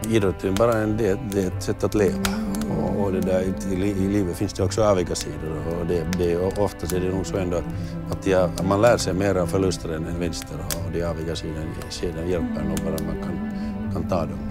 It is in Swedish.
idrott är bara det är ett sätt att leva. Och det där, i livet finns det också övriga sidor. Och oftast är det nog så ändå att man lär sig mer av förluster än vinster. Och de övriga sidorna hjälper nog bara man kan ta dem.